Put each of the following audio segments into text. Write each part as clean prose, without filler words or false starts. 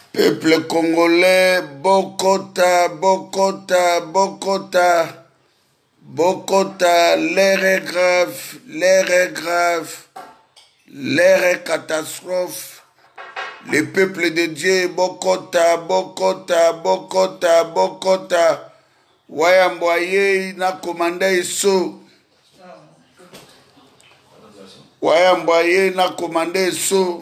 Peuple congolais, Bokota, Bokota, Bokota, Bokota, l'air est grave, l'air est grave, l'air est catastrophe. Le peuple de Dieu, Bokota, Bokota, Bokota, Bokota, Wayamboye na commandé Iso. Wayamboye na commandé Iso.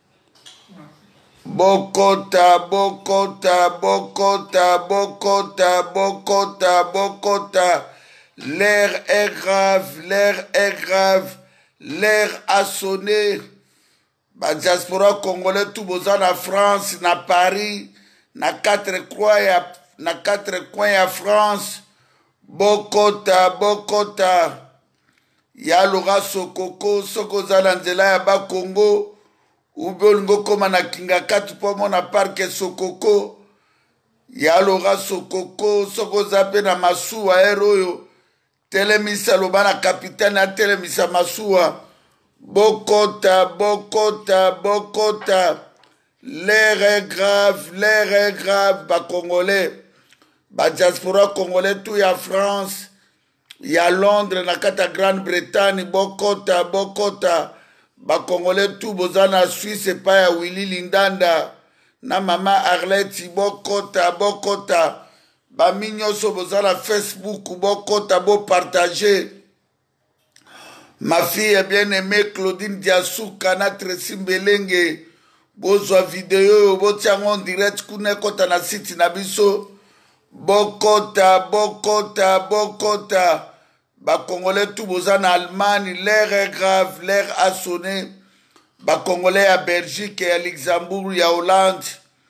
Bokota, Bokota, Bokota, Bokota, Bokota, Bokota. L'air est grave, l'air est grave, l'air a sonné. La diaspora congolais tout besoin na France, na Paris, na quatre coins ya France. Bokota, Bokota. Ya loga sokoko, soko zala nzela ya ba Congo. Ubeolingo koma na kinga katu po mona parke sokoko. Ya loga sokoko, soko zape na masuwa eroyo. Telemisa loba na kapitane a telemisa masuwa. Bokota, Bokota, Bokota. L'air est grave, l'air est grave, ba Congolais. Ba diaspora congolais tout ya France. Ya Londres, na kata Grande-Bretagne, Bokota, Bokota. Ba Congolais tout bozana Suisse pa ya Willy Lindanda. Na mama Arlette, Bokota, Bokota. Ba minyoso bozana Facebook, Bokota, bo partager. Ma fille bien-aimée Claudine Diasouka na Tracy Mbelenge. Bozwa vidéo, botiango en direct kune kota na site na biso. Bokota, Bokota, Bokota. Ba Congolais tout boza na Allemagne, l'air est grave, l'air a sonné. Ba Congolais à Belgique, à Luxembourg, à Hollande,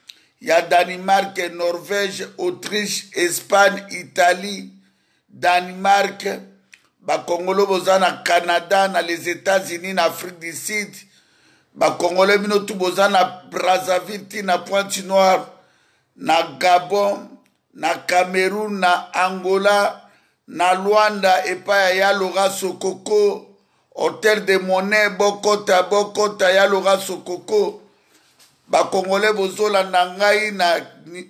à Danemark, Norvège, Autriche, Espagne, Italie, Danemark. Ba Congolais boza na Canada, na les États-Unis, na Afrique du Sud. Ba Congolais bino tout boza na Brazzaville, na Pointe-Noire, na Gabon, na Cameroun, na Angola, na Luanda epa ya loga sokoko. Hôtel de Monnaie, Bokota, Bokota ya loga sokoko. Ba Congolais bozola na ngai na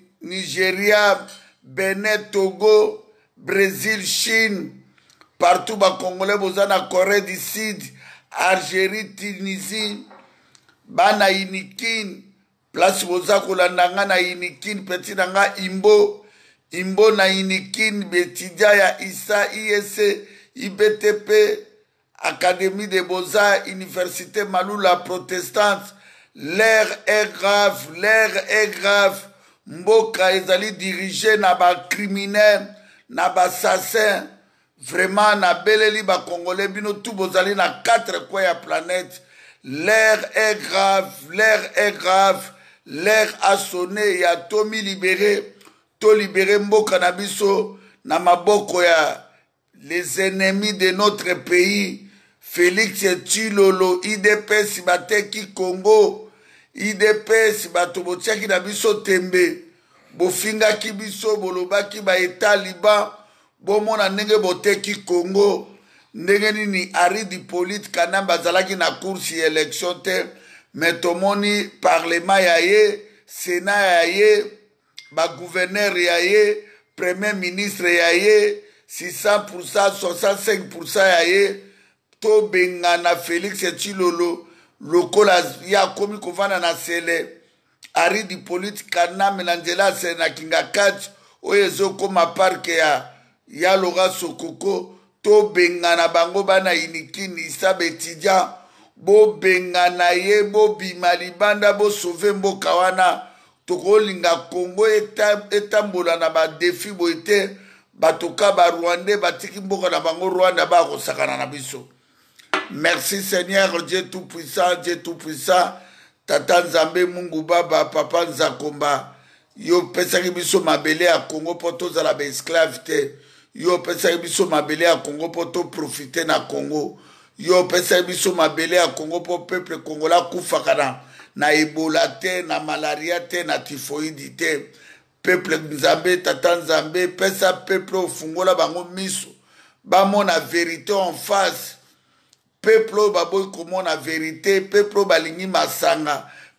Nigeria, Benin, Togo, Brésil, Chine. Partout ba Congolais boza na Corée du Sud, Algérie, Tunisie. Bana Inikin, place boza kolanda nga na Inikin, petit na nga Imbo. Imbo na Inikin, Betidia ya Issa, ISC, IBTP, Académie des Beaux-Arts, Université Maloula Protestante. L'air est grave, l'air est grave. Mboka ezali dirigé na ba criminel, na ba assassin. Vraiment na beleli ba Congolais bino tout bozali na quatre coins ya planète. L'air est grave, l'air est grave. L'air a sonné, ya Tomi libéré. To libéré mboka na biso na maboko ya les ennemis de notre pays. Félix Tshilolo, IDPS bateki Congo. IDPS bato botiaki na biso tembe. Bofingaki biso bolobaki ba eta liban. Bomona ndenge boteki Congo. Ndenge nini Aridi Polite Kanamba zalaki na course élection te. Mais tomoni parlement ya ye, Sénat ya ye. Ba gouverneur ya ye, premier ministre ya ye, 600%, 65% ya ye. To bengana Félix Tshilolo, lokola ya komi kovana na sele. Aridi Polite Kaname na nzela se na kingakati, oyezo koma parke ya loga sokoko. To bengana bango bana Inikini, Issa Betidia. Bo bengana ye, bo bima libanda, bo sauve mboka wana. Toko linga Congo etambola na ba défi boite batoka ba Rwandais batiki mboka na bango Rwanda ba kosakana na biso. Merci Seigneur Dieu tout puissant, Dieu tout puissant. Tata Nzambe Mungu Baba Papa Nzakomba. Yo pesaki biso mabele ya Congo poto za la ba esclave te. Yo pesaki biso mabele ya Congo poto profiter na Congo. Yo pesaki biso mabele ya Congo po peuple congolais kufaka na Ebola te, na malaria te, na typhoïde te. Peuple Nzambe, Tata Nzambe, pesa peuple ofungola bango miso. Bamona vérité en face. Peuple baboy komona vérité, peuple balingi masanga.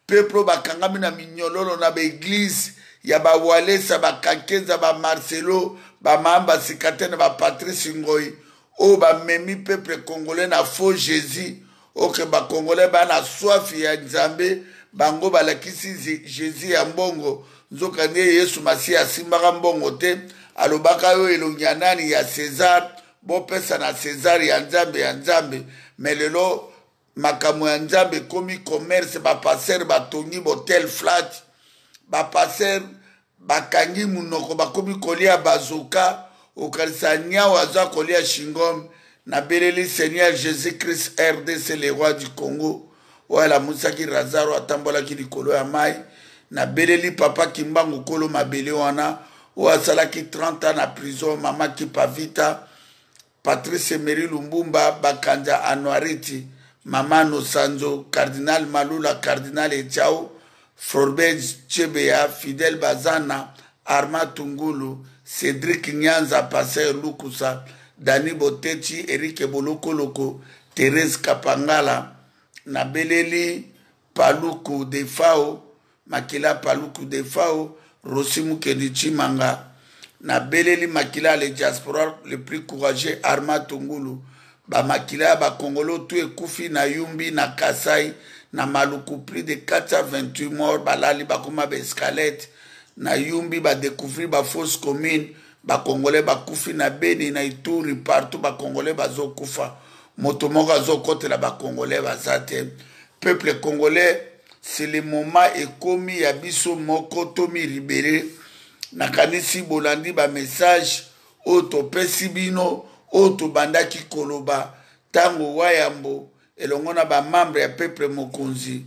peuple bakangami na minyololo na ba église ya ba Walesa ba Kakeza ba Marcelo ba Mamba Sikatene ba Patrice Ngoi o ba memi peuple congolais na faux Jésus o ke ba congolais ba na soif ya Nzambe bango balakisi Jésus ya mbongo nzoka ne Yesu Masi asimbaka mbongo te alobaka yo elongia nani ya César bo pesa na César ya Nzambe mais lelo makambo ya Nzambe komi commerce ba passer batongi botel flat ba passer bakangi munoko bakomi kolia bazoka okalisa nyawa za kolia shingom na beleli Seigneur Jésus-Christ RDC le roi du Congo wala musaki Razaro atambola ki likolo ya mai na beleli papa Kimbangu kolo mabele wana o asalaki 30 ans na prison mama Kipavita Patrice Emery Lumbumba bakanja Anuariti mama Nosanzo cardinal Malula cardinal Echao Forbes Chebea Fidel Bazana Arma Tungulu Cédric Nyanza Passer Lukusa Dani Botechi Eric Bolokoloko Thérèse Kapangala na beleli Paluku Defao Makila Paluku Defao Rosimu Kenichi Manga na beleli Makila le diaspora le plus courageux Arma Tungulu ba Makila ba Congolo tout ekufi na Yumbi na Kasai na Maluku plus de 428 morts balali bakoma ba escalette na Yumbi ba découvrir ba fausse commune ba Congolais ba kufi na Beni na Ituri partout ba Congolais bazo kufa moto moko azokotela ba Congolais bazate peuple congolais c'est le moment ekomi ya biso moko tomi libéré na kanisi bolandi ba message o to pesi bino o to bandaki koloba tango wayambo elongo na ba membre ya peuple mokonzi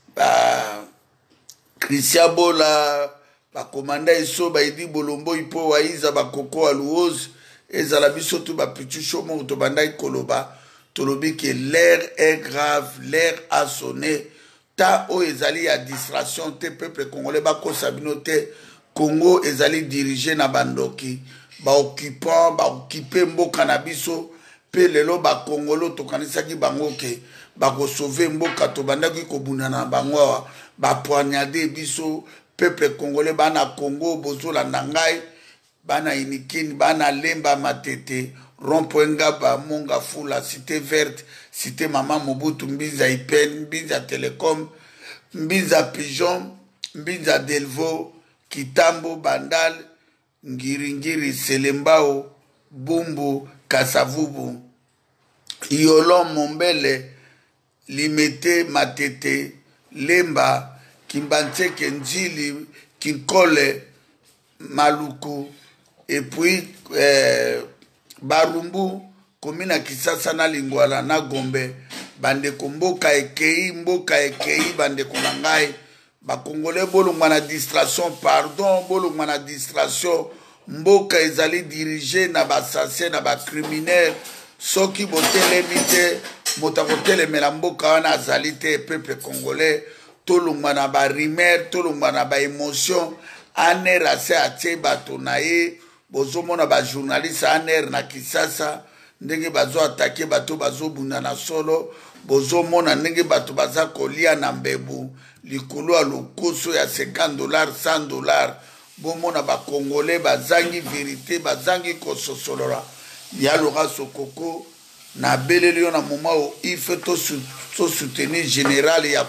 ba Christian Bola ba komanda eso ba idi bolombo ipo waiza ba koko aluoz ezala biso tu ba pichu shomo to bandaki koloba tolobi que l'air est grave l'air a sonné ta o ezali ya distraction te peuple congolais ba kosabino te Congo ezali dirigé na bandoki ba occupant ba occuper mboka na biso pe lelo ba Congolo to kanisaki bango ke ba ko sauver mboka to bandaki ko bunana bango ba poignarder biso peuple congolais bana Congo bozola ndangai bana inikini bana lemba matete rompoenga ba monga fula cité verte cité mama Mobutu Mbiza Ipen Mbiza Telecom Mbiza Pigeon Mbiza Delvo Kitambo Bandal Ngiringiri Selembao Bumbu Kasavubu Yolon Mombele Limete Matete Lemba Kimbancheke Njili Kinkole Maluku et puis Barumbu komina Kisasa na Lingwala na Gombe bande mboka ekei bande konangai ba Congolais bolongwa na distraction pardon bolongwa na distraction mboka ezali dirigé na ba assassin na ba criminel soki botelemi te motakotelemela mboka wana azali te peuple congolais tolongwa na ba rumeur tolongwa na ba émotion aner ase atie bato na ye bozomona ba journaliste aner na Kisasa ndenge bazo attaquer bato bazo bunda na solo bozomona ndenge bato baza kolia na mbebu likolo ya lokoso ya $50 $100 bomona ba Congolais bazangi vérité bazangi kososolola ya Laurent Sokoko na beleli na moment il faut to soutenir général ya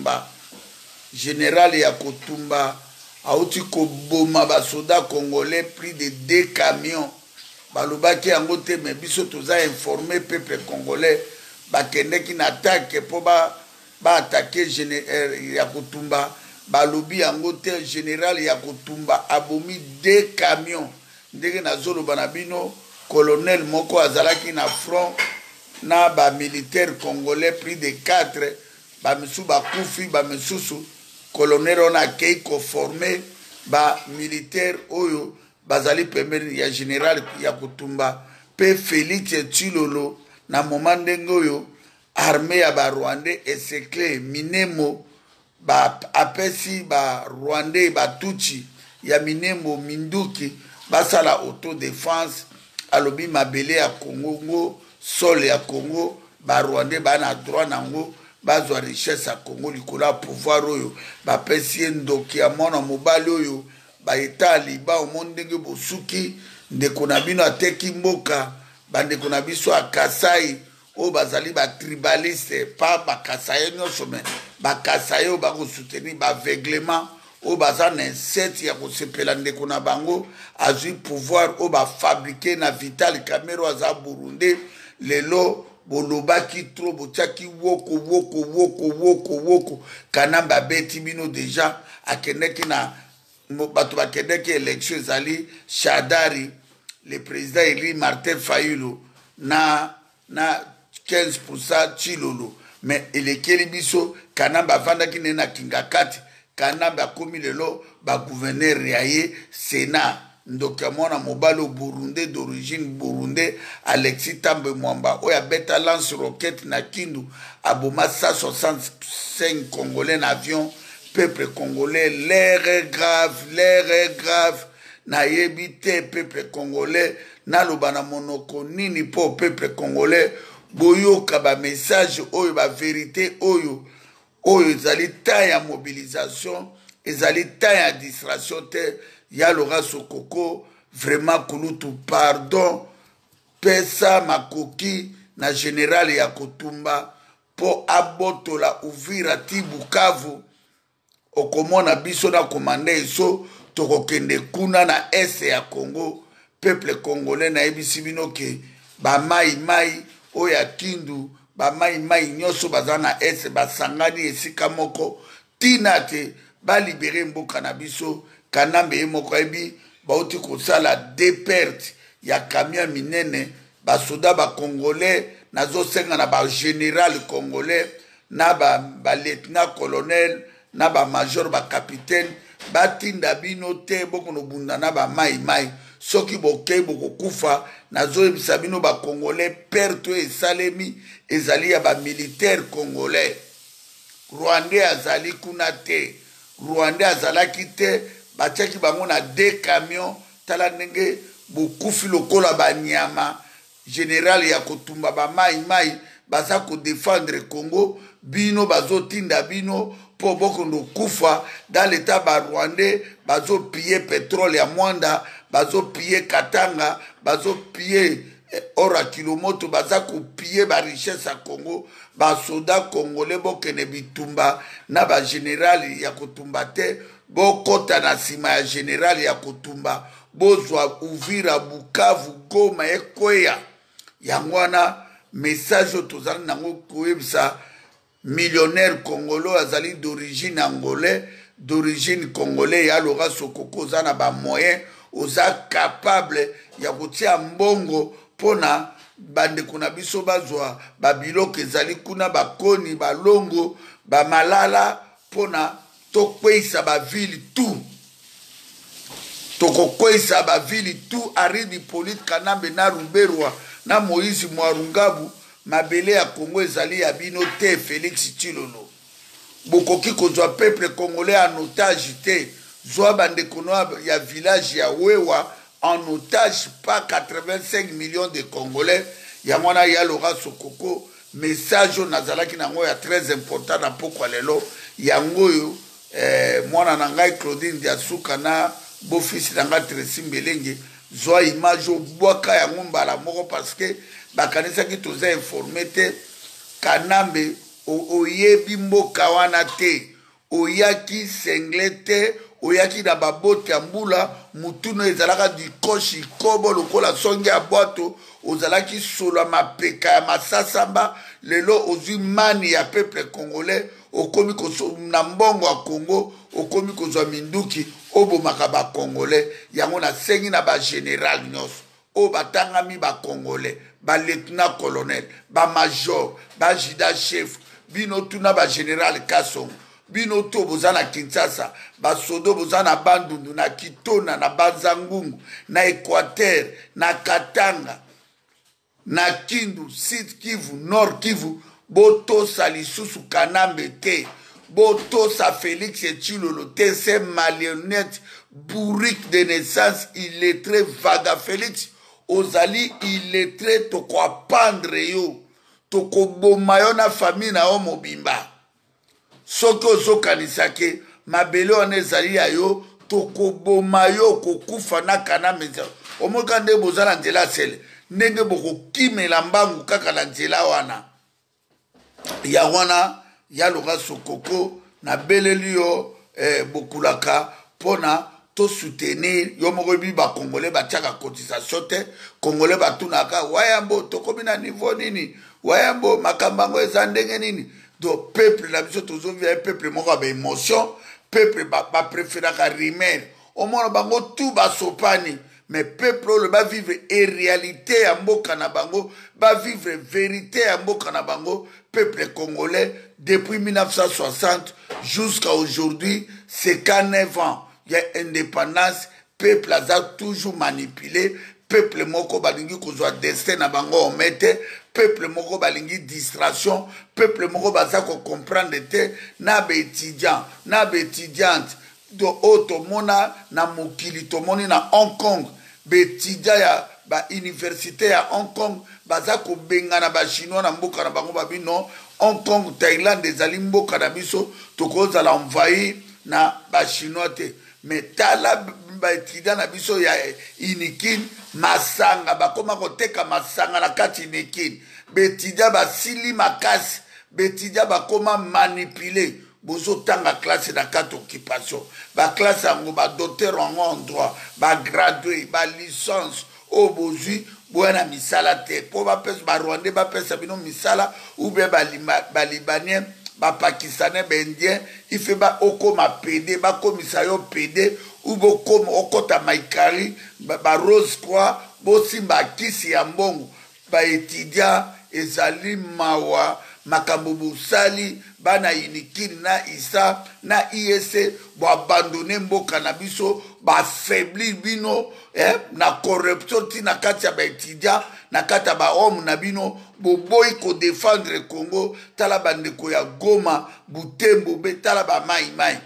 Kotumba auti ko boma ba soda congolais plus de 2 camions balobaki yango te mais biso toza informé peuple congolais bakendeki na attaque po ba attaquer ya Kotumba balobi yango te général ya Kotumba abomi 2 camions ndenge nazoloba na bino colonel moko azalaki na front na ba militaire congolais plus de 4 ba misu ba kufi ba misusu colonel on a kei ko formé ba militaire oyo bazali pembeni ya général ya Kotumba pe Félix Tshilolo na moment ndenge oyo armée ya ba Rwandais esekle Minemo ba apesi ba Rwandais ba Tutsi ya Minemo Minduki basala autodéfense alobi mabele ya Congo sol ya Congo ba Rwandais ba na droit nango bazwa richesse ya Congo likolo ya pouvoir oyo bapesi ye ndoki ya mwana mobali oyo baeta ya liba omoni ndenge bosuki ndeko na bino ateki mboka bandeko na biso akasai oyo bazali batribaliste pa bakasaye nyonso me bakasaye oyo bakosoutenir baaveuglement oyo baza na insete ya kosepela ndeko na bango azwi pouvoir oyo bafabrike na Vital Kamerhe oyo aza Burundi lelo bolobaki tro botiaki woko Kanamba abeti bino deja akendeki na bato bakendeki élection ezali Shadari le président Eli Martin Fayulu na 15% Chilolo mais elekeli biso Kanamba avandaki ne na Kingakati Kanamba akomi lelo ba gouverneur ya ye Sénat ndoki ya mwana mobali o Burundi d'origine Burundi Alexis Tambe Mwamba oyo abeta lance roquette na Kindu aboma 165 Congolais na avion peuple congolais l'air est grave nayebi te peuple congolais naloba na monoko nini po peuple congolais boyoka ba message oyo ba vérité oyo ezali temps ya mobilisation ezali temps ya distraction te ya Laurent Sokoko vraiment kulutu pardon pesa makoki na général ya kotumba po abotola Uvira ti Bukavu okomona biso na komande eso tokokende kuna na este ya Congo peuple congolais na yebisi bino ke ba mai oyo ya Kindu ba mai nyonso baza na este basangani esika moko tina te balibere mboka na biso Kanambe ye moko yebi bauti kosala deperte ya camion minene basoda bacongolais nazosenga na bagénéral congolais na balieutenant colonel na bamajor bacapitaine batinda bino te bokono bunda na bamai soki bokei bokokufa nazoyebisa bino bacongolais perte oyo esalemi ezali ya bamilitaire congolais rwandais azali kuna te rwandais azalaki te batiaki bango na 2 camions tala ndenge bokufi lokola banyama général ya kotumba bamai baza kodefendre Congo bino bazotinda bino po bokondo kufa dans l'état barwandais bazopiller pétrole ya Mwanda bazopiller Katanga bazopiller ora kilomoto baza kopiller ba richesse ya Congo basoda congolais bokene bitumba na ba général ya kotumba te bokota na sima ya général ya kotumba bozwa Uvira Bukavu Goma ekoya yango wana message tozali nango koyebisa millionnaire congolais azali d'origine angolais d'origine congolais ya Laurent Sokoko oza na ba moyen oza capable ya kotia mbongo pona bandeko na biso bazwa babiloko ezali kuna bakoni balongo bamalala pona tokweyisa bavili tu tokokweyisa bavili tu Aridi Polite Kanambe na Ruberwa na Moïse Mwarungabu mabele ya Congo ezali ya bino te Félix Tshilolo bokoki kozwa peuple congolais en otage te zwa bandeko ya village ya Wewa en otage pas 85 millions de Congolais yango wana ya Laurent Sokoko message nazalaki nango ya très important na pokwa lelo yango oyo mwana na ngai Claudine Diasuka na beau-fils na ngai Tracy Mbelenge zwa image obwaka yango mbala moko parce que bakanisaki toza informé te Kanambe oyebi mboka wana te oyaki sengle te oyaki na babote ya mbula mutuno ezalaka dikoshi kobo lokola songe ya bwato ozalaki solo mapeka ya masasamba lelo ozwi mani ya peuple congolais okomi na mbongo ya Congo okomi kozwa minduki obomaka ba congolais yango na sengi na ba général nyonso o batangami ba congolais ba lieutenant colonel ba major ba jida chef bino tuna ba général Kasongo bino to boza na Kinshasa basodo boza na Bandundu na Kitona na Banzangungu na Équateur na Katanga na Kindu Sud Kivu Nord Kivu botosa lisusu Kanambe te botosa Félix Tshilolo te c'est marionnette bourrique de naissance illettré vaga Félix ozali illettré tokwa pendre yo tokoboma yo na famille na yo mobimba soki ozokanisa ke mabele wana ezali ya yo tokoboma yo kokufa na kana meza omoka nde bozala nzela sele ndenge bokokimela mbangu kaka na nzela wana ya wana ya Laurent Sokoko na beleli yo bokulaka pona to soutenir yo moko bi ba congolais ba tiaka cotisation te congolais batunaka wayambo tokomi na niveau nini wayambo makambango eza ndenge nini do peuple na biso tozovia peuple moko ba émotion peuple ba préféraka rimer omona bango tout basopani mais peuple le ba vivre et réalité ya mboka na bango ba vivre vérité ya mboka na bango peuple congolais depuis 1960 jusqu'à aujourd'hui c'est 49 ans il y a indépendance peuple a toujours manipulé peuple moko balingi kozwa destin na bango omete peuple moko balingi distraction peuple moko baza ko comprendre te na ba étudiant na ba étudiante do otomona na mokili tomoni na Hong Kong ba étudiant ya ba université ya Hong Kong baza ko bengana ba chinois na mboka na bango babino Hong Kong Thaïlande ezali mboka na biso tokozala envahir na ba chinois te mais tala ba étudiant na biso ya inikin masanga bakoma koteka masanga na kati inikin ba étudiant basili makasi ba étudiant bakoma manipuler bozo tanga classe na kati occupation ba classe yango ba docteur en droit ba gradué ba licence o bozui boana misala te po ba pesa ba rwandais ba pesa bino misala ou bien ba libanais ba pakistanais ba indien il fait ba okoma PD ba komisa yo PD ou bo comme okota maikari ba rose croix bo simba kisi ya mbongo ba étudiant ezali mawa makambo bosali bana inikini na isa na IEC bo abandonner mboka na biso ba affaiblir bino na corruption ti na kati ya ba étudiant na kati ya ba homme na bino boboyi ko défendre Congo tala bandeko ya Goma Butembo be tala ba mai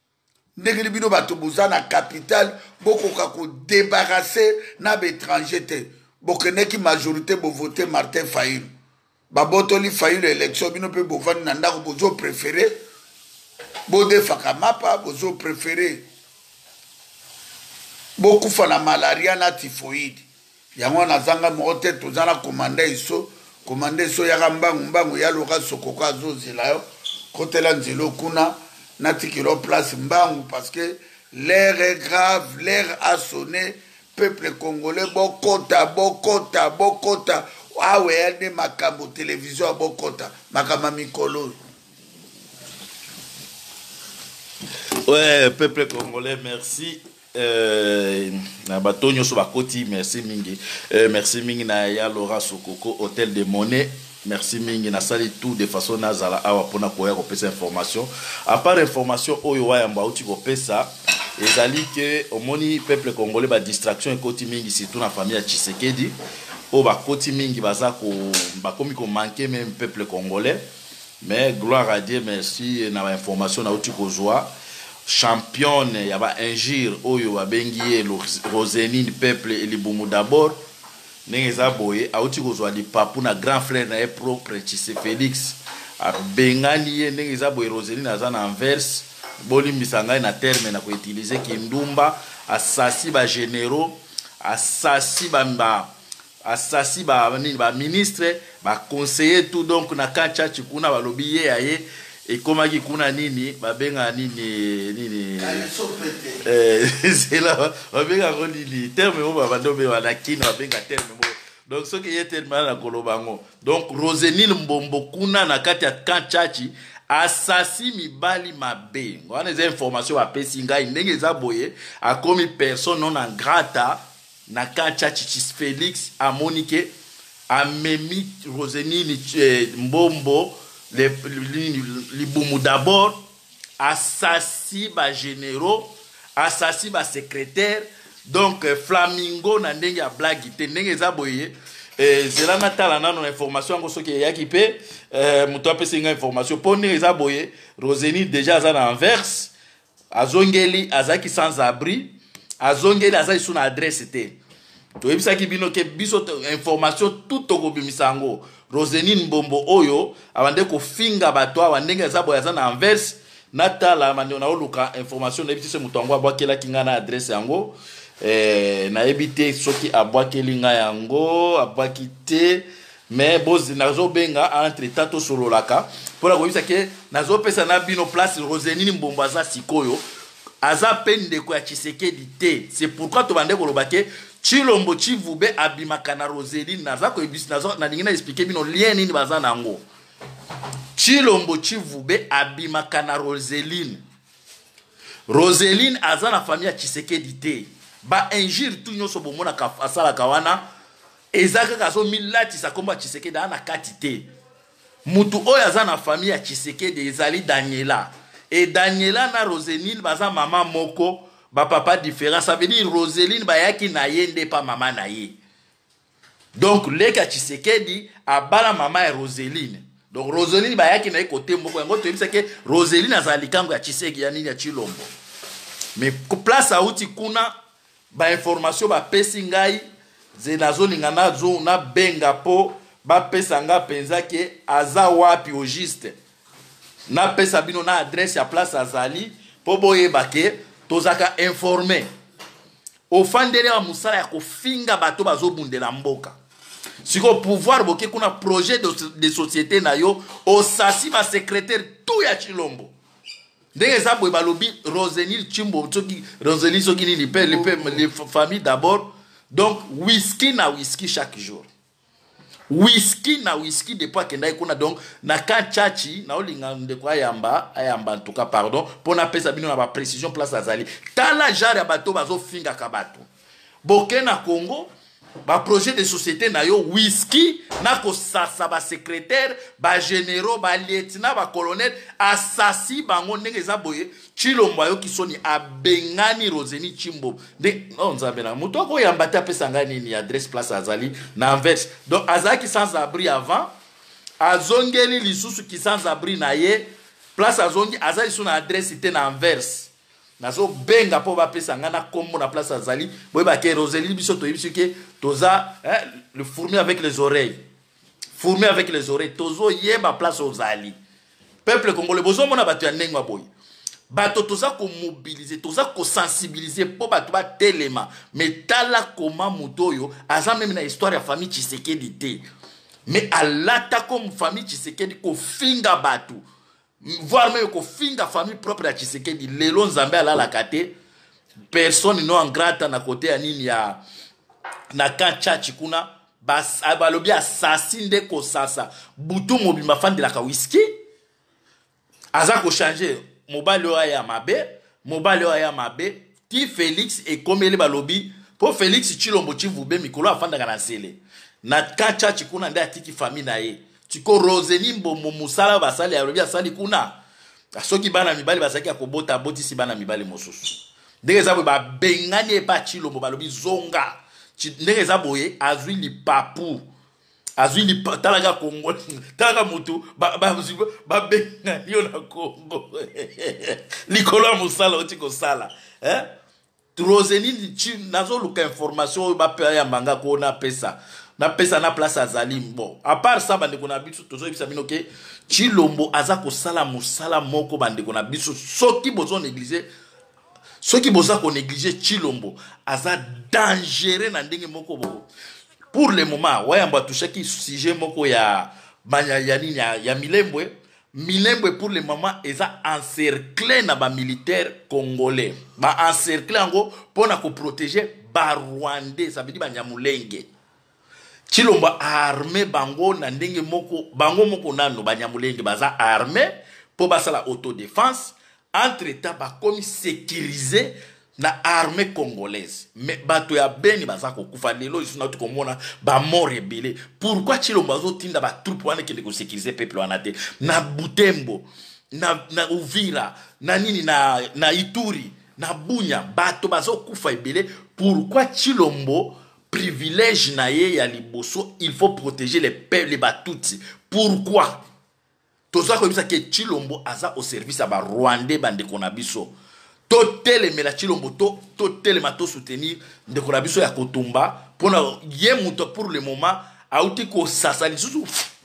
ndenge bino bato boza na capitale bokoka ko débarrasser na ba étranger te bokeneki majorité bo voter Martin Fayulu babotoli Fayulu élection bino pe bovani na ndako bozo préféré bodefaka mapa bozo préféré bokufa na malaria na typhoïde yango nazanga moko te tozana komanda iso yaka mbangu ya Laurent Sokoko azozela yo kotela nzelo kuna natikilo place mbangu parce que l'air est grave, l'air a sonné peuple congolais bokota awe yande makambo télévision bokota makama mikolo. Ouais, peuple congolais, merci. Na batonyo so bakoti, merci mingi. Merci mingi na ya Laurent Sokoko Hôtel de Monnaie. Merci mingi na sali tout de façon nazala awa pona koya ko pesa information. À part information oyo wa yamba uti ko pesa ezali que omoni peuple congolais ba distraction ekoti mingi surtout na famille ya Tshisekedi. O bakoti mingi baza ko bakomi ko manquer même peuple congolais. Mais gloire à Dieu, merci na ba information na uti ko joie. Championne ya ba injure oyo ba bengiye Rosenine peuple elibumu d'abord nengeza boye auti kozwa di papu na grand frère na propre Tshise Félix a bengani ye nengeza boye Rosenine azana Anvers boli misanga na terme na ko utiliser kindumba asasi ba généraux asasi ba ministre ba conseiller tout donc na kacha chikuna balobi ye aye et comment qui kuna nini babenga nini c'est là babenga nini terme mo babandobe wana kina babenga terme mo donc ce qui est tellement na kolobango donc Rosenine Mbombo kuna na kati ya kanchachi asasi mibali mabe wana des informations ba pesinga ndenge za boye a komi personne non en grata na kanchachi Tshise Félix a Monique a memi Rosenine Mbombo Libumu d'abord, assassi ba généraux, assassi ba secrétaire, donc Flamingo na ndenge ya blague te ndenge za boye zela natala na information ngo soki ya kipe muto apesi nga information po ndenge za boye Rosenine déjà aza na Anvers azongeli azaki sans abri azongeli azaki sous na adresse te toyebisaki bino ke biso information tout okobimisango Rosenine Mbombo oyo abande kofinga bato awa ndenge eza boya za na Anvers natala mande na oluka information na ebitise mutu yango abwakela kinga na adresse yango na ebite soki abwakeli nga yango abwaki te mais bozi nazo benga entre tato sololaka pour koyebisa ke nazo pesa na bino place Rosenine Mbombo aza sikoyo aza pende ko ya Tshisekedi te. C'est pourquoi to bande koloba ke Chilombo Chivube abimaka na Roseline naza ko ebisi nazo na ndingina expliquer bino lien nini baza nango. Chilombo Chivube abimaka na Roseline. Roseline aza na famille ya Tshisekedi te. Ba injure tout nyonso bomona ka asala kawana ezaka kaso milati sa komba Tshisekedi ana kati te. Mutu oyo aza na famille ya Tshisekedi ezali Daniela. Et Daniela na Roseline baza maman moko ba papa différent, ça veut dire Roseline ba yaki na yende pa maman na ye. Donc leka Tshisekedi abala maman ya Roseline. Donc Roseline ba yaki na côté moko yango to yebisa ke Roseline azali kango ya Tshisekedi ya nini ya Chilombo. Mais place a uti kuna ba information ba pesi ngai zenazo lingana zo na benga po ba pesa nga penza ke aza wapi au juste. Na pesa bino na adresse ya place azali po boye bake tozaka informé ofandele wa musala ya kofinga bato bazobundela mboka siko pouvoir boke kuna projet de société na yo osasi ba secrétaire tout ya Chilombo ndenge za boye balobi Rosenine Chimbo soki Rosenine soki ni les familles d'abord. Donc whisky na whisky chaque jour, whisky na whisky depuis que kuna donc na kanchachi na olinga ndeko ayamba en tout cas pardon pour na pesa bino na ba précision place azali tala genre ya bato bazo finga ka bato boke na Congo ba projet de société na yo whisky na ko sasa ba secrétaire ba généraux ba lieutenant ba colonel asasi bango ndenge za boye Chilombo yo kisoni abengani Rosenine Chimbo de non nzambe na muto ko yamba ta pesa ngani ni adresse place azali na Anvers. Donc azaki sans abri avant azongeli lisusu ki sans abri na ye place azongi azali suna adresse ite na Anvers nazo benga po ba pesa ngana kombo na place azali boye ba ke Rosenine biso to yibisi ke toza le fourmi avec les oreilles, fourmi avec les oreilles tozo yeba place ozali peuple congolais bozo mona batu ya ndengwa boye bato toza ko mobiliser toza ko sensibiliser po bato ba telema mais tala koma mutoyo aza même na histoire ya famille Tshisekedi te mais alata comme famille Tshisekedi ko finga bato voire même ko finga famille propre ya Tshisekedi lelo nzambe ala la kate personne non en grata na côté ya nini ya na kanchachi kuna balobi assassine ko sasa butu mobimba fandi la ka whisky aza ko changer mobile ya mabe mobile ya mabe ti Félix et komele balobi po Félix Chilombo Chivube mikolo afanda kana sele na kanchachi kuna nda tiki famille na ye tiko Rosenine Mbombo musala basali ya balobi asali kuna soki bana mibali basaki akobota boti si bana mibali mosusu ndenge za ba bengani e pa Chilombo balobi zonga ndenge za boye azwi lipapu azwi li talaga Congo talaga mutu ba benga yo na Congo likolo musala otiko sala Rosenine nazo luka information ba pe ya manga ko na pesa na place azali bon à part ça bande kona biso tozo bisa bino ke Chilombo aza ko sala musala moko bande kona biso soki bozo négliger ceux boza ko négliger Chilombo aza dangereux na ndenge moko bo pour le moment wayamba touchaki sujet moko ya banya ya nini ya Milembwe pour le moment eza encerclé na ba militaire congolais ba encerclé ngo pona ko protéger ba rwandais ça veut dire ba nyamulenge Chilombo armé bango na ndenge moko bango moko nano ba nyamulenge baza armé po basala autodéfense entre-temps ba komi sécurisé na armée congolaise mais bato ya beni baza ko kufa lelo isuna tu komona ba mort rebelle. Pourquoi Chilombo azo tinda ba troupe wana kende ko sécuriser peuple wana te na Butembo na Uvira na nini na Ituri na Bunya bato bazo kufa ebele? Pourquoi Chilombo privilège na ye ya liboso il faut protéger les peuples les Batutsi? Pourquoi toza ko bisa ke Chilombo aza au service ba Rwandais bande konabiso to tele mela Chilombo to tele mato soutenir de konabiso ya Kotumba pour le moment auti ko sasali susu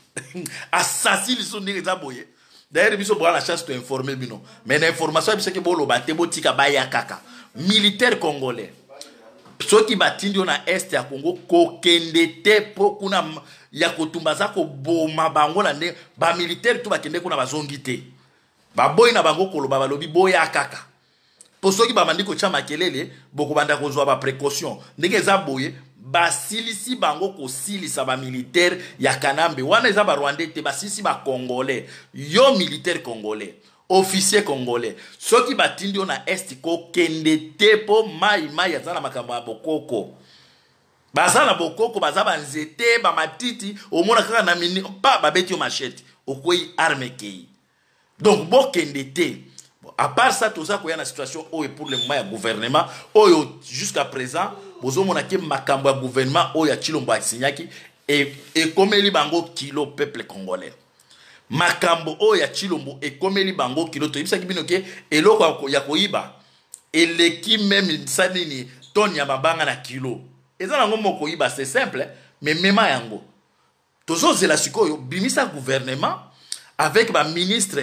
assassin sont ndenge za boye. D'ailleurs biso boa la chance de informer bino mais l'information biso ke bolo bate botika baya kaka militaire congolais soki batindi na est ya Congo ko kende te po kuna ya kotumbaza ko boma bango na ne ba militaire to bakende kuna bazongi te ba boy na bango koloba balobi boya kaka po soki ba mandiko cha makelele boko banda kozwa ba précaution ndenge za boye basilisi bango ko silisa ba militaire ya Kanambe wana eza ba Rwandais te basilisi ba congolais yo militaire congolais officier congolais soki batindi na est ko kende te po mai azana makambo ya bokoko bazana bokoko bazaba nzete ba matiti omona kaka na mini pa babeti yo machete okoyi arme kei donc bo kende te à part ça tout ça koya na situation oyo pour le moment ya gouvernement oyo jusqu'à présent bozomona ke makambo ya gouvernement oyo ya Chilombo asinyaki et komeli bango kilo peuple congolais makambo oyo ya Chilombo ekomeli bango kilo to ibisa kibino ke eloko ya koyiba eleki même sanini ton ya mabanga na kilo eza nango moko yiba c'est simple mais mema yango tozo zela sikoyo bimisa gouvernement avec ba ministre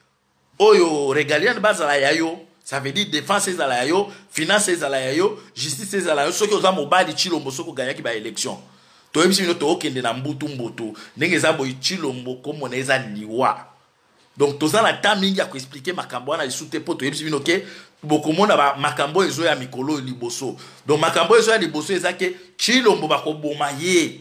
oyo régalienne bazala yayo ça veut dire défense ezala yayo finance ezala yayo justice ezala yayo soki oza mobali Chilombo soko ganyaki ba élection to ebisi bino to okende na mbutu ndenge za boy Chilombo komo na eza liwa donc toza na temps mingi ya ko expliquer makambo wana isute po to ebisi bino ke bokomona ba makambo ezo ya mikolo liboso donc makambo ezo ya liboso ezake Chilombo bakoboma ye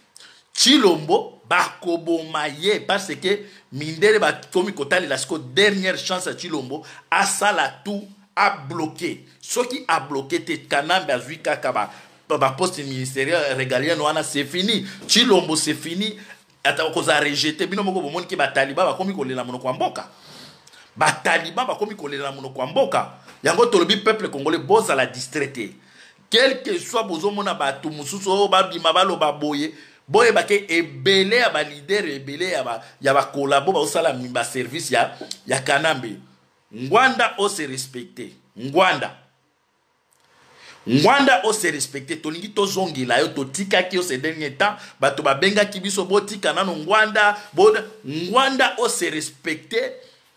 Chilombo bakoboma ye parce que mindele ba komi kotali la siko dernière chance à Chilombo asala tout a bloqué ce qui a bloqué te Kanambe azui kaka ba poste ministériel régalien wana c'est fini Chilombo c'est fini ata koza rejeter bino moko bomoni ki ba taliba ba komi kolela monoko mboka ba taliba ba komi kolela monoko mboka yango tolobi peuple congolais boza la distraité quel que soit bozomona ba tu mususu ba bima baloba boye boye bake ebele ya ba leader ebele ya ba collabo ba osala mimba service ya Kanambe Ngwanda o se respecter Ngwanda o se respecter tolingi to zongela yo to tika ki o se dernier temps bato ba benga kibiso botika nano Ngwanda o se respecter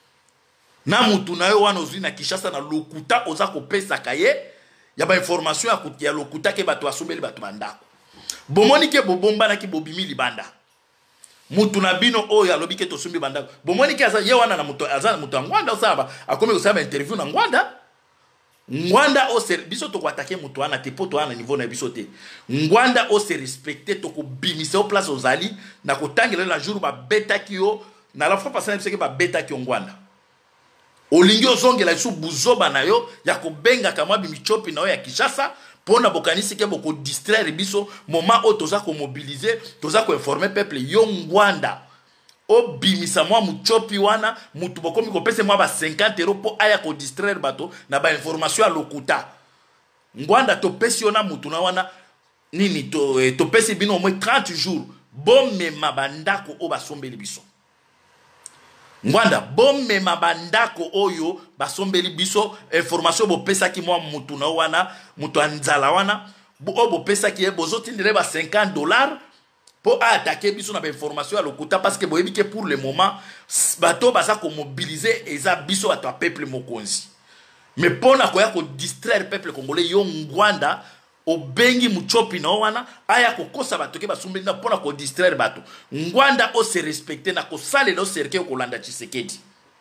na mutu na yo wana ozwi na Kinshasa na lokuta oza ko pesa kaye ya ba information ya lokuta ke bato asomeli bato bandako bomoni ke bobomba na ki bobimi libanda mutu na bino oyo alobi ke to sumbi bandako bomoni ke aza ye wana na mutu aza mutu Ngwanda osaba akomi osaba interview na Ngwanda o se biso to kwatake mutu wana te poto wana niveau na biso te Ngwanda o se respecter to ko bimisa o place ozali na kotangela la jour ba beta ki yo na la fois passée biso ke ba beta ki Ngwanda olingi ozongela isu buzoba na yo ya kobenga kama bimichopi na yo ya Kinshasa pona bokanisi ke boko distraire biso moment o toza ko mobiliser toza ko informer peuple yo Ngwanda o bimisa mwa muchopi wana mutu bokomi ko pese mwa ba 50 € po aya ko distraire bato na ba information ya lokuta Ngwanda to pesi ona mutu na wana nini to pesi bino au moins 30 jours bomema bandako o basombeli biso Ngwanda bomema bandako oyo basombeli biso information bo pesa ki mwa mutu na wana mutu anzala wana bo pesa ki bozotindele ba 50 $ pour attaquer biso na ba information à lokuta parce que boyebi ke pour le moment bato baza ko mobiliser eza biso bato peuple mokonzi mais pona ko ya ko distraire peuple congolais yo Ngwanda obengi muchopi na wana aya ko kosa bato ke basumbeli na pona ko distraire bato Ngwanda o se respecter na ko salela o serke ko landa Tshisekedi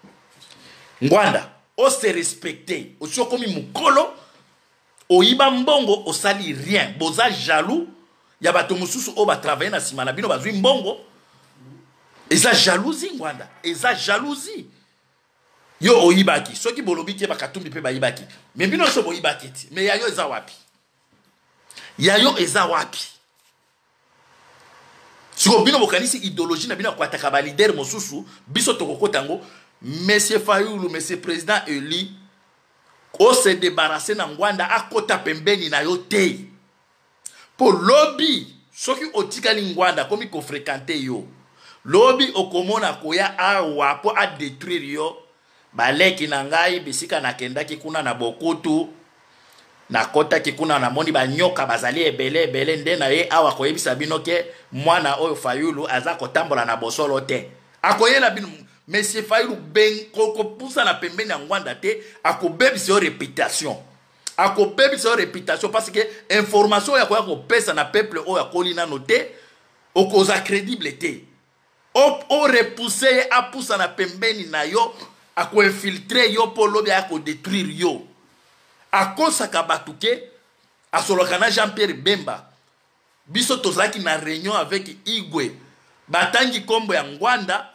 Ngwanda o se respecter o sokomi mukolo oyiba mbongo osali rien boza jaloux ya bato mususu o ba travailler na sima na bino bazwi mbongo eza jalousie Ngwanda eza jalousie yo oyibaki soki bolobi ke bakatumbi pe bayibaki mais bino so boyibaki ti mais yayo eza wapi yayo eza wapi siko bino bokanisi idéologie na bino kwa taka ba leader mususu biso tokokota ngo monsieur Fayulu monsieur président Eli o se débarrasser na Ngwanda akota pembeni na yo te po lobby soki otikali Ngwanda komi ko fréquenter yo lobby okomona koya awa po a détruire yo baleki na ngai bisika na kendaki kuna na Bokutu na kota ki kuna na moni ba nyoka bazali ebele nde na ye awa koyebisa bino ke mwana oyo Fayulu aza kotambola na bosolo te akoyela bino Monsieur Fayulu ben koko pusa na pembeni ya Ngwanda te akobebisa yo réputation akobebisa yo réputation parce que information ya koya kopesa na peuple oyo akoli nano te okoza crédible te o repousser a pusa na pembeni na yo ako infiltrer yo po lobi ako détruire yo akosaka batuke asolokana Jean-Pierre Bemba biso tozaki na réunion avec Igwe batangi kombo ya Ngwanda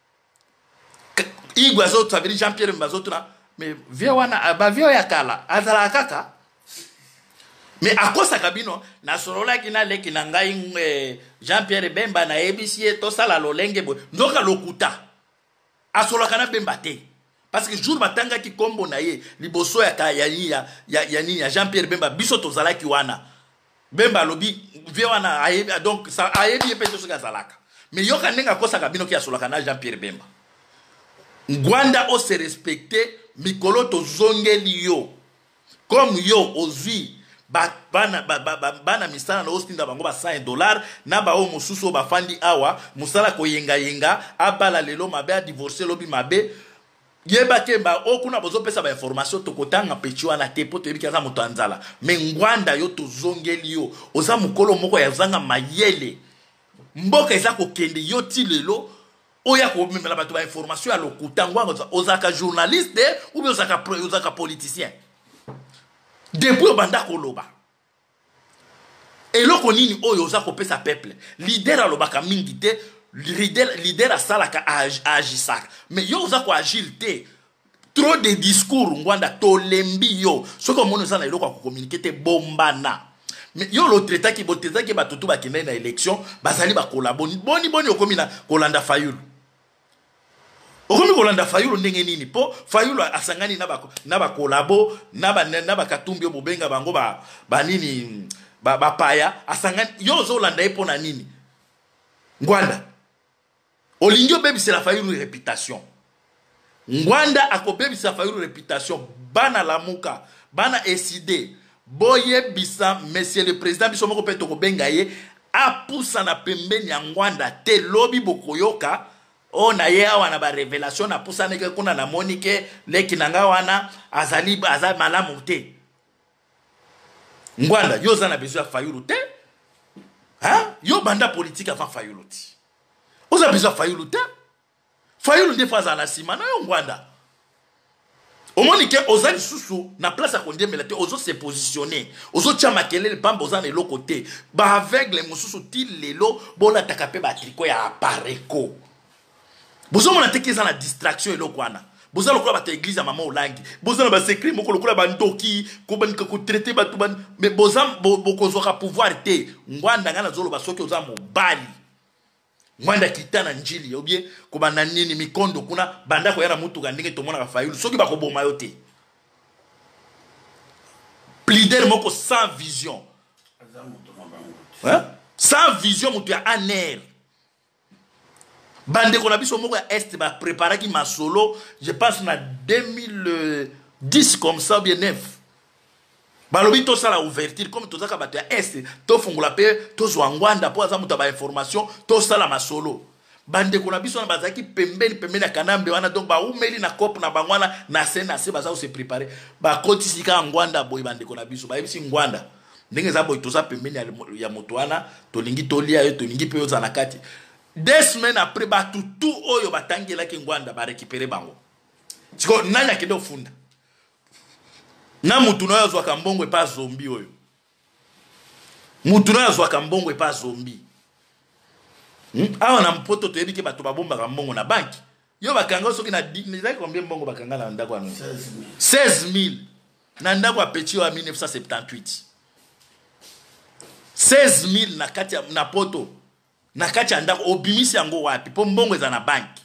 Igwe azoto sabiri Jean-Pierre Bemba azoto na mais via wana ba via ya kala azala kaka mais akosaka bino na sololaki na leki na ngai Jean-Pierre Bemba na ebisie to sala lolenge bo ndoka lokuta asolokana Bemba te parce que jour batanga ki kombo na ye liboso ya Jean-Pierre Bemba biso tozalaki wana Bemba lobi via wana ayebi donc ça ayebi peto soka zalaka mais yoka nenga kosaka bino ki asolokana Jean-Pierre Bemba Ngwanda o se respecter mikolo to zongeli yo comme yo ozwi bana misala na ostinda bango ba $100 na ba o mususu ba fandi awa musala ko yenga abala lelo mabe a divorcer lobi mabe yeba kemba okuna bozo pesa ba information to kotanga pechiwa na tepo to yebika za moto anzala me Ngwanda yo to zongeli yo oza mukolo moko ya zanga mayele mboka eza ko kende yo ti lelo oya ko memela bato ba information ya lokuta ngwa ozaka journaliste ou bien ozaka politicien depuis banda koloba eloko nini oyo ozako pesa peuple leader alobaka mingi te leader asalaka agisaka mais yo ozako agile te trop de discours Ngwanda tolembi yo soko mono za na eloko ko communiquer te bombana mais yo lo traita ki boteza ki batutu ba kende na élection bazali ba collaboni boni okomina kolanda Fayulu okomi kolanda Fayulu ndenge nini po Fayulu asangani na ba kolabo na ba katumbi obobenga bango ba nini ba paya asangani yo zolanda epo na nini Ngwanda olingi obebisa la Fayulu réputation Ngwanda akobebisa Fayulu réputation bana lamuka bana eside boye bisa monsieur le président biso moko peto ko benga ye apusa na pembeni ya Ngwanda te lobi bokoyoka o na ye awana ba révélation na pusa neke kuna na monike leki nanga wana azali malamu te Ngwanda yo za na besoin ya Fayulu te yo banda politique avant Fayulu ti oza besoin ya Fayulu te Fayulu nde faza na sima na yo Ngwanda omonike ozali susu na place à kondemela te ozo se positionner ozo tia makelele pamba oza na eloko te ba aveugle mususu ti lelo bola takape ba tricot ya apareko bozo mona te keza na distraction eloko wana bozo lokola ba ta église ya mama olangi bozo na ba secret moko lokola ba ndoki ko ban ko traiter ba to ban mais bozam bokozo ka pouvoir te Ngwanda ngana zolo ba soki oza mobali Ngwanda kitana njili obie ko bana nini mikondo kuna banda ko yara mutu ndenge to mona ka Fayulu soki ba ko boma yo te plider moko sans vision sans vision mutu ya aner bande ko na biso moko ya est ba préparer ki masolo je pense na 2010 comme ça bien 9 balobi to sala ouverture comme to zaka bato ya est to fungula pe to zo Ngwanda po aza muta ba information to sala masolo bande ko na biso na bazaki pembeni ya kanambe wana donc ba umeli na cop na bangwana na sena se baza se préparer ba kotisika Ngwanda boy bande ko na biso ba yebisi Ngwanda ndenge za boy to za pembeni ya moto wana to lingi to lia yo to lingi pe yo za na kati 2 semaines après ba tout oyo batangela ki Ngwanda ba récupérer bango tiko nani akende funda na mutu na yazwa kambongwe pa zombi oyo mutu na yazwa kambongwe pa zombi awa na mpoto to yebike bato babomba kambongo na banki yo bakanga soki na nizaki combien mbongo bakanga na ndako ano 16000 na ndako ya petit wa 1978 16000 na kati na poto na kati ya ndako obimisi yango wapi po mbongo eza na banki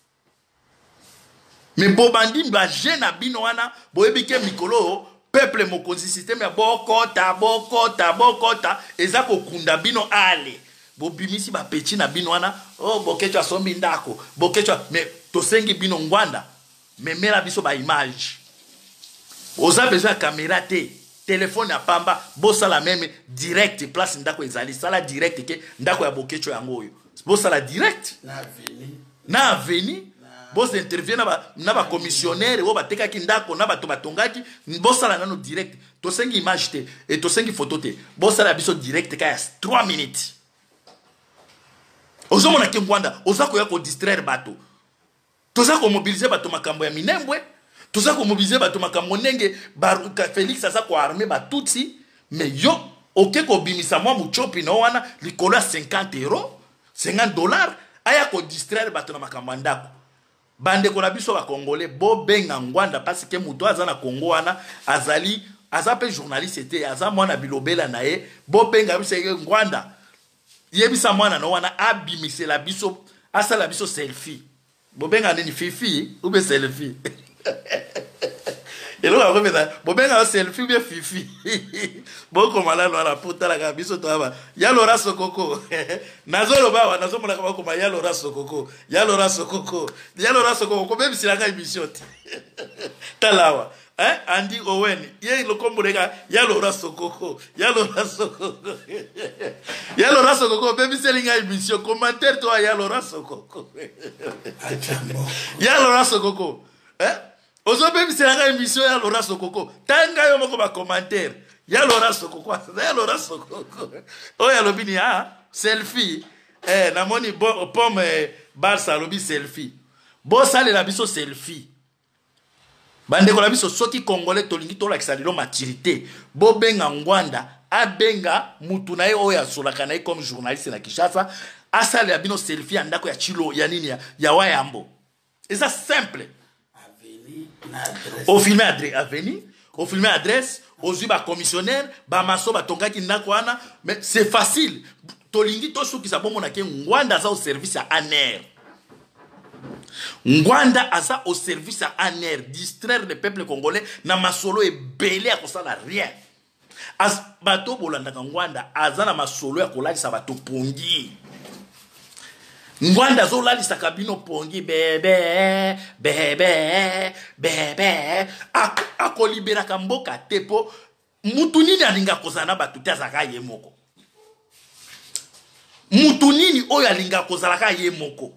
me bobandi ba jeune bino wana boyebike mikolo peuple mokonzi système ya bokota eza ko kunda bino ale bobimisi ba petit na bino wana bokecho asombi ndako bokecho me tosengi bino Ngwanda memela biso ba image oza besoin caméra te téléphone à pamba bossa la même direct place ndako ezali sala direct ke ndako ya bokecho yango oyo bossa la direct na veni boss intervient na ba commissionnaire wo batekaki ndako na bato batongaki bossa la nano direct to sengi image te et to sengi photo te bossa la biso direct ka ya 3 minutes ozomona ke Ngwanda ozako ya ko distraire bato toza ko mobiliser bato makambo ya minembwe toza ko mobiliser bato makambo ndenge Félix aza ko armer batutsi mais yo oke ko bimisa mwa muchopi no wana likolo ya 50 euros $50 aya ko distraire bato na makambo ndako bande ko na biso ba congolais bo benga Ngwanda parce que muto aza na Congo wana azali azape journaliste te aza mwana bilobela na ye bo benga biso Ngwanda yebisa mwana no wana abimise la biso asala biso selfie bobenga nini fifi ou bien selfie et là on va bobenga selfie ou bien fifi boko malalo ala puta la biso to aba ya Laura Sokoko nazolo bawa nazomona kama ko ya Laura Sokoko ko même si la ga émission talawa Andy Owen ye lo komboleka ya Laura Sokoko même si la ga émission commentaire toi ya Laura Sokoko ya Laura Sokoko ozo même si la ga émission ya Laura Sokoko tanga yo moko ba commentaire ya Laura Sokoko oya lobini selfie na moni pomme Barça lobi selfie bo sale la biso selfie bande ko la biso soki congolais tolingi to lakisa lelo maturité bo benga Ngwanda abenga mutu na ye oya solaka na ye comme journaliste na Kinshasa asale abino selfie andako ya chilo ya nini ya wayambo eza simple au filmer adresse au filmer adresse aux ba commissionnaire ba maso ba tongaki ndako wana mais c'est facile tolingi to soki sa bomo na ke Ngwanda za au service à aner Ngwanda aza au service à aner distraire le peuple congolais na masolo e belé à kosa na rien as bato bolanda Ngwanda aza na masolo ya kolakisa bato pongi Ngwanda zo lalisa kabino pongi bebe ako libera kamboka tepo mutu nini alinga kozana bato te azaka ye moko mutu nini oyo alinga kozalaka ye moko.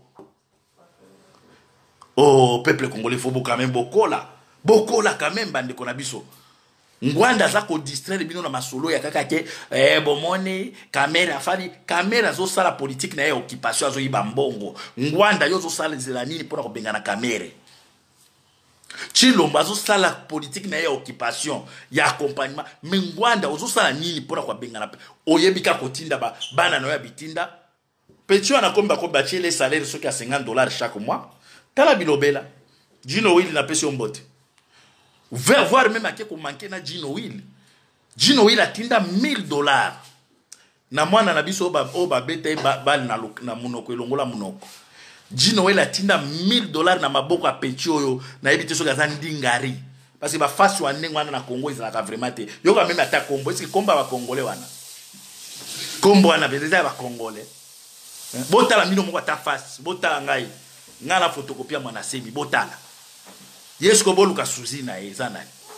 Oh, peuple congolais, faut quand même bokola quand même bande konabiso. Ngwanda za ko distraire bino na masolo ya kaka ke bomone kamera fali kamera zo sala politique na ya occupation zo yiba mbongo. Ngwanda yo zo sala zela nini pona ko benga na kamera. Chilomba zo sala politique na ya occupation ya accompagnement. Ngwanda zo sala nini pona ko benga na oyebika kotinda ba bana no ya bitinda. Petio anakomba ko bâtir les salaires soki à $50 chaque mois. Tala bilobela Gino Will na pesi ombote voir même ake ko manquer na Gino Will atinda $1000 na mwana na biso ba bete bal na munoko elongola munoko Gino Will atinda $1000 na maboko a peti oyo na ebite so gaza ndingari parce que ba face wa ndenge wana na Congo ezalaka vraiment te yo ka même ata kombo est-ce que komba ba congolais wana kombo wana bezeza ba congolais botala mino moko ta face botala ngai ngala photocopie mwana semi botala yesko boluka suzina ezana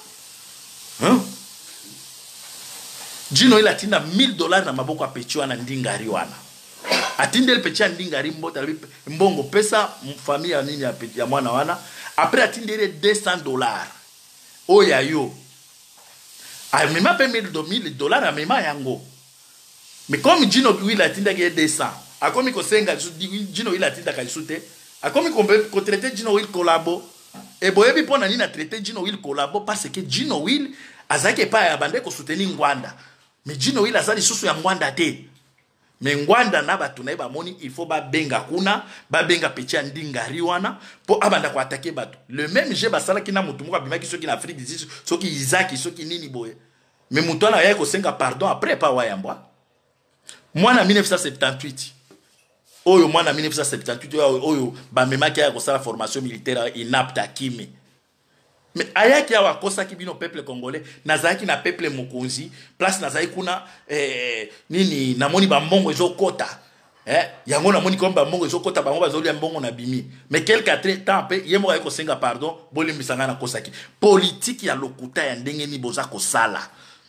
Gino ila tinda $1000 na maboko a pechi wana ndingari wana atindele pechi ya ndingari mbongo pesa famille ya nini ya mwana wana après atindele $200 oya yo amema pe $1000 amema yango mais comme Gino Will atinda ke 200 akomi ko senga Gino Will atinda ka isute akomi ko traiter Gino Will collabo et boyebi pona nini na traiter Gino Will collabo parce que Gino Will azake pa ya bande ko soutenir Ngwanda mais Gino Will azali susu ya Ngwanda te mais Ngwanda na batu na ba moni il faut ba benga kuna ba benga pechi ndingari wana po abanda ko attaquer batu le même je basala kina mutu moko bimaki soki na Afrique du Sud soki Isaac soki nini boye mais mutu na ya ko senga pardon après pa wayambwa moi na 1978 oyo mwana 1978 oyo ba memaki ya kosala formation militaire inapte akime mais ayaki ya wakosa ki bino peuple congolais nazaki na peuple mokonzi place nazaki kuna nini namoni ba mbongo ezokota yango namoni comme ba mbongo ezokota bango bazoli ya mbongo na bimi mais quelque temps pe yemo ko senga pardon bolimbisanga na kosaki politique ya lokuta ya ndenge ni boza kosala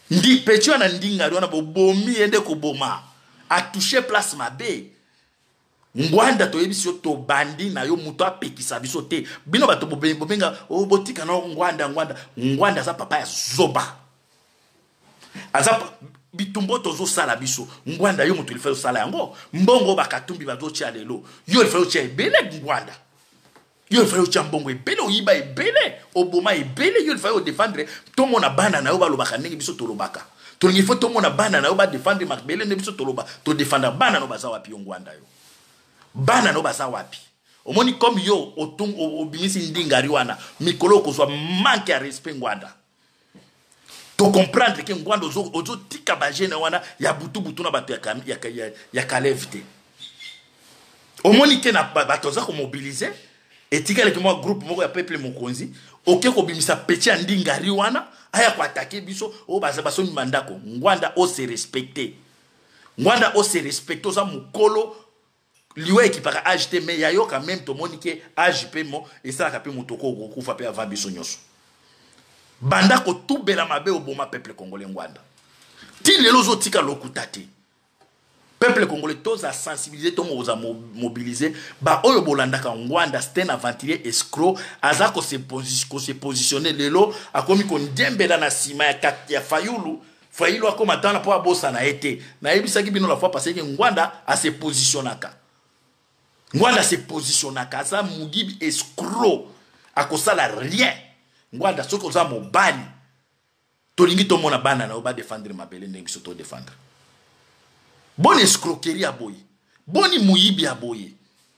Ndi petit wana ndinga wana bobomi ende ko boma a toucher place mabe. Ngwanda to yebiso to bandi na yo muto apekisa biso te. Bino bato bobenga o botika na ngwanda za papa ya zoba. Aza bitumbo tozo sala biso. Ngwanda yo muto lifa sala yango. Mbongo bakatumbi bazo tia lelo. Yo lifa tia ebele ngwanda. Yo lifa tia mbongo ebele oyiba ebele oboma ebele yo lifa défendre to mona bana na yo balobaka ndenge biso tolobaka. To ngifo to mona bana na yo ba défendre makbele ne biso toloba to défendre bana no baza wapi ngwanda yo. Bana no baza wapi. Omoni comme yo otung obimisi ndingari wana mikolo ko so manque à respect ngwanda. To comprendre que ngwanda ozo tika bajene wana ya butu na bato ya kalevite. Omoni ke na bato za ko mobiliser etika le moi groupe moko ya peuple mokonzi oke ko bimisa petit ndingari wana aya ko attaquer biso o baza baso mandako ngwanda o se respecter. Ngwanda o se respecter za mukolo liwe qui para agiter mais yayo quand même to monike AJP mo et ça ka pe mutoko ko fa pe avant biso nyoso banda ko tubela mabe oboma peuple congolais ngwanda ti lelo zo tika lokutati peuple congolais tous a sensibiliser to mo za mobiliser ba oyo bolandaka ngwanda c'est un aventurier escroc aza ko se positionner lelo akomi ko ndembela na sima ya fayulu fayulu akoma tana po abosa na été na yebisaki bino la fois passé que ngwanda a se positionnaka. Ngwanda se positionnaka aza mugibi escroc akosala rien. Ngwanda soko za mobali tolingi to mona bana na oba défendre mabele ndenge biso to défendre. Bonne escroquerie aboye. Boni muyibi aboye.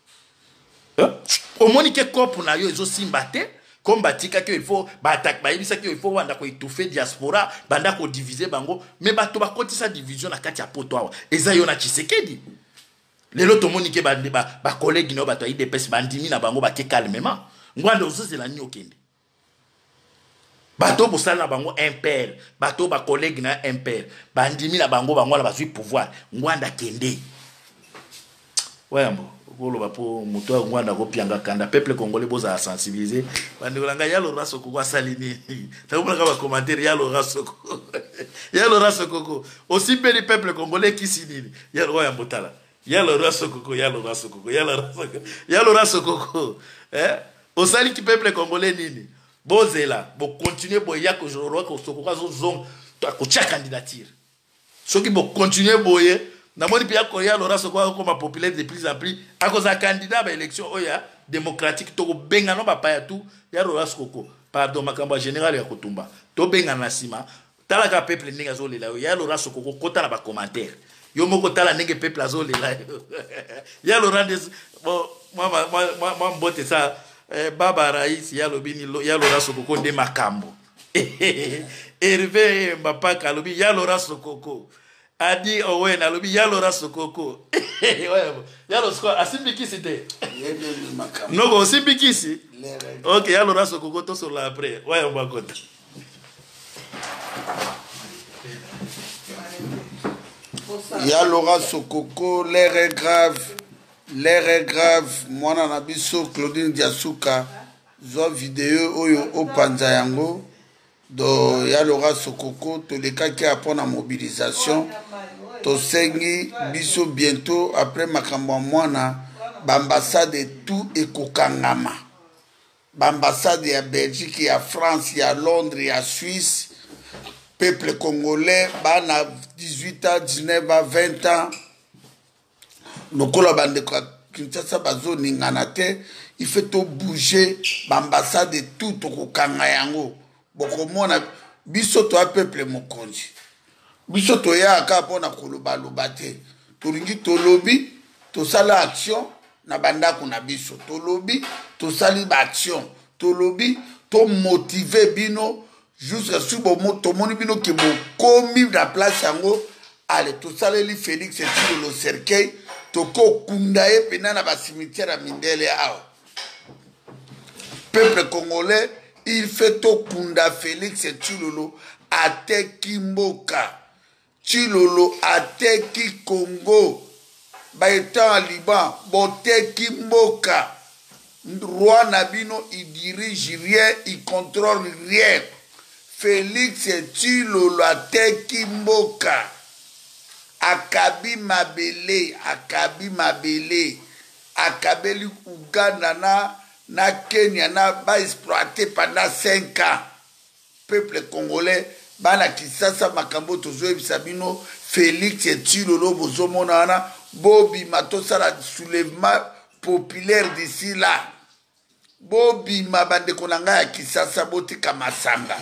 Omoni ke kopu na yo ezo simbate comme batika que il faut batak ba yebisa que il faut wanda ko étouffer diaspora banda ko diviser bango mais bato ba kotisa division na kati ya poto awa eza yo na Tshisekedi. Lelo to monike ba collègue no bato IDPS bandimi na bango ba ke calmement ngwanda ozozela nyo kende bato bosala bango impère bato ba collègue na impère bandimi na bango na bazui pouvoir ngwanda kende wayambo koloba po muto ngwanda ko pianga kanda peuple congolais boza sensibiliser bandikolanga yalo raso ko kwa salini takola ka ba commentaire yalo raso ko yalo raso ko aussi beli peuple congolais qui sinini yalo wayambo tala yalo raso koko yalo raso koko osali ki peuple congolais nini bozela bo continuer boya ko joro ko soko ka zong ko tia candidature soki bo continuer boye na moni pia ko yalo raso ko ma populaire de plus en plus à cause de candidat ba élection oya démocratique to benga no ba pa ya tout yalo raso koko pardon makambo général ya kotumba to benga na sima tala ka peuple ninga zo lela yalo raso koko kota na ba commentaire yo moko tala ndenge peuple azole la ya Laurent bon moi mbote ça baba rais ya lobini ya Laurent Sokoko nde makambo Hervé Mbapaka lobi ya Laurent Sokoko adi owe na lobi ya Laurent Sokoko ya Laurent asimbikisi te noko asimbikisi OK ya Laurent Sokoko to sur la après ouais on va compter. Ya Laurent Sokoko, l'air est grave. Moi, Nabiso, Claudine Diasuka, zo vidéo oyo opanza yango. Do ya Laurent Sokoko, to les cas qui apprennent la mobilisation. To sengi biso bientôt après makambo mwana, bambassade et tout et kokangama. Bambassade ya Belgique, ya France, ya Londres, ya Suisse. Peuple congolais, bana 18 ans, 19 ans, 20 ans. Nous collaborons Kinshasa bazo ninganate, il fait tout bouger, l'ambassade et tout au Kangayango. Boko mona biso to a peuple mokonzi. Biso to ya aka pona koloba lobate. Tolingi to lobby, to sala action na banda kuna biso. To lobby, to sali action. To lobby, to motiver bino. Jusqu'à ce que tout le monde qui est commis la place yango allez tout ça les Félix et tout le cercueil to ko kundaye pena na ba cimetière à Mindele a peuple congolais il fait to kunda Félix et Chilolo ateki mboka Chilolo ateki Congo ba étant en Liban boteki mboka roi Nabino il dirige rien il contrôle rien. Félix Tshilolo ateki mboka akabi mabele akabeli Uganda na Kenya na ba exploité pendant 5 ans peuple congolais bana kisasa makambo tozo bisabino Félix Tshilolo bozomona wana bobi matosala soulèvement populaire d'ici là bobi mabande konanga ya kisasa botika masanga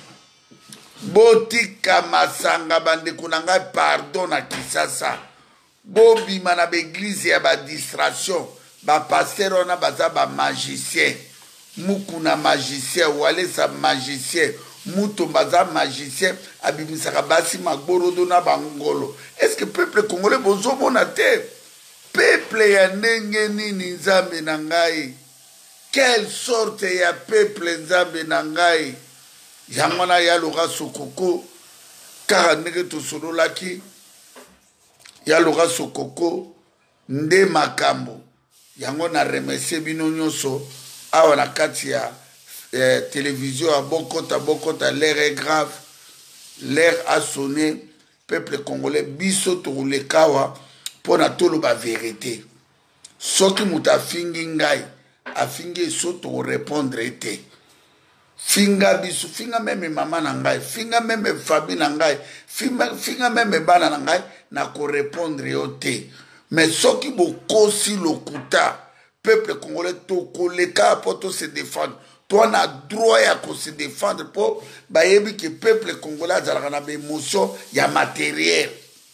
bande konanga pardon na kisasa bobi mana ba église ya ba distraction ba pasteur ona baza ba magicien mukuna magicien wale sa magicien muto baza magicien abimisaka basi magborodo na bangolo. Est-ce que peuple congolais bozomona te peuple ya ndenge nini nzambe na ngai? Quelle sorte ya peuple nzambe na ngai? Yango na ya Laurent Sokoko kaka ndenge tosololaki ya Laurent Sokoko nde makambo yango na remercier bino nyonso awa na kati ya télévision à Bokota, l'air est grave, l'air a sonné, peuple congolais, biso tourle kawa, pour na tolo ba vérité. Soki muta fingi ngai, a fingi so to répondre ete. Finga biso, finga meme mama na ngai, finga meme fabi na ngai, finga meme bana na ngai, na ko répondre yote. Mais soki bokosi lokuta, peuple congolais to koleka pour se défendre. Toi, on a droit à se défendre pour que le peuple congolais a des émotions, il y a matériel.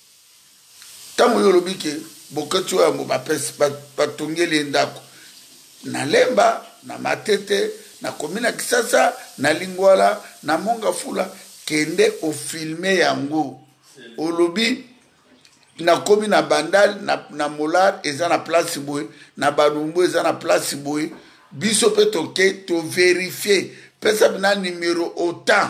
Tant que vous avez beaucoup de choses, vous avez na lemba, na matete, na komina kisasa, na lingwala, na monga fula, kende o filme yango. Au lobby, na komi na bandal, na molar, eza na place boy, na barumbo, eza na place boy. Biso pe toke to vérifier pesa bina numéro autant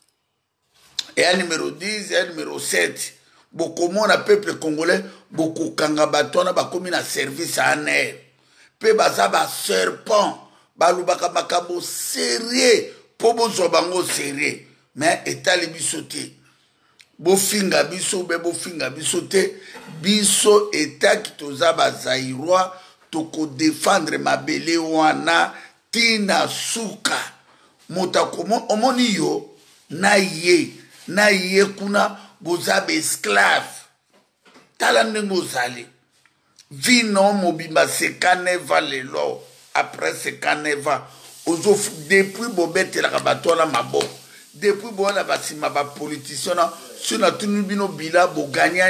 et un numéro 10 et un numéro 7 beaucoup mon peuple congolais beaucoup kanga batona ba komi na service en air pe baza ba serpent balubaka makambo sérieux po bozo bango sérieux mais etali biso te bo finga biso te biso etaki toza ba zairoi toko défendre mabele wana tina suka motakomo omoni yo na ye kuna bozabe esclave tala ndenge ozali vino mobimba sekaneva lelo après sekaneva ozo depuis bobetelaka bato wana maboko depuis bowana basima bapoliticien na so na tuni bino bila boganya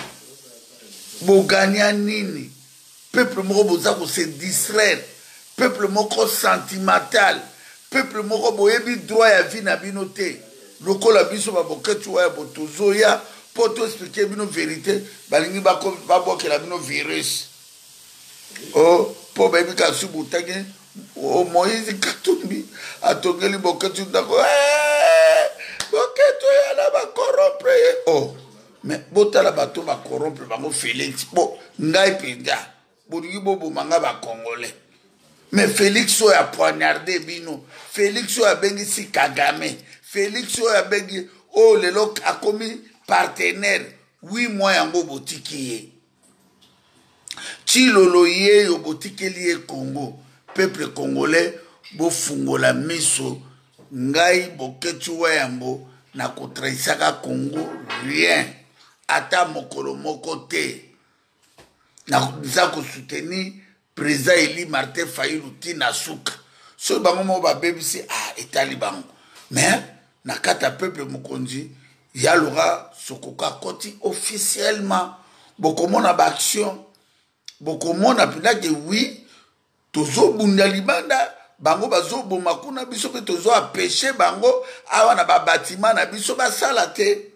nini peuple moko bozako se distraire peuple moko sentimental peuple moko boyebi droit ya vie na bino te lokola biso baboketi waya botozoya po to expliquer bino vérité balingi babokela bino virus o po bayebi kasi butangi o Moïse Katumbi atongeli boketi ndako boketi yana bakorrompre o mais botala bato bakorrompre bango Félix bo ngai penza bolingi bobomanga bacongolais mais Félix oyo apoignardé bino Félix oyo abengisi Kagame Félix oyo abengi oyo lelo akomi partenaire 8 mois yango botiki ye Tshilolo ye yo botikeli ye Congo peuple congolais bofungola miso ngai boketi wayambo na kotraisaka Congo rien ata mokolo moko te na ko soutenir président Eli Martin Fayulu tina suka so bango mo ba bebisi etali bango mais na kata peuple mokonzi ya Laurent Sokoko koti officiellement bokomona ba action bokomona pina que oui tozo bunda libanda bango bazo boma kuna biso pe tozo apêcher bango awa na ba bâtiment na biso basala te